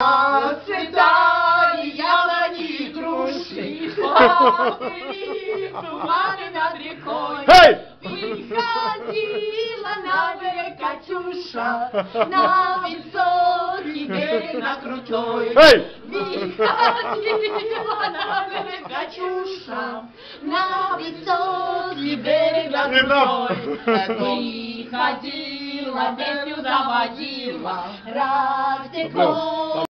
Расцветали яблони и груши, плавали туманы над рекой. Выходила на берег Катюша, на высокий берег, на крутой. Выходила на берег Катюша, на высокий берег, на крутой. Выходила, песню заводила, растекло.